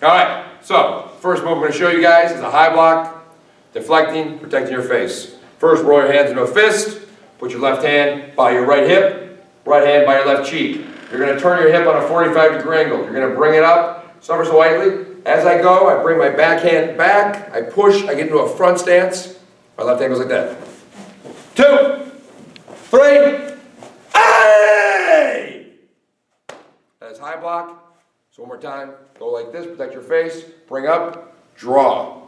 All right, so first move I'm going to show you guys is a high block, deflecting, protecting your face. First, roll your hands into a fist. Put your left hand by your right hip, right hand by your left cheek. You're going to turn your hip on a 45-degree angle. You're going to bring it up, ever so lightly. As I go, I bring my back hand back. I push. I get into a front stance. My left hand goes like that. 2, 3, hey! That is high block. So one more time. Go like this. Protect your face. Bring up. Draw.